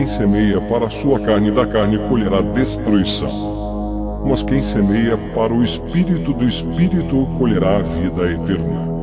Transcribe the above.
quem semeia para a sua carne, da carne colherá destruição. Mas quem semeia para o Espírito, do Espírito colherá a vida eterna.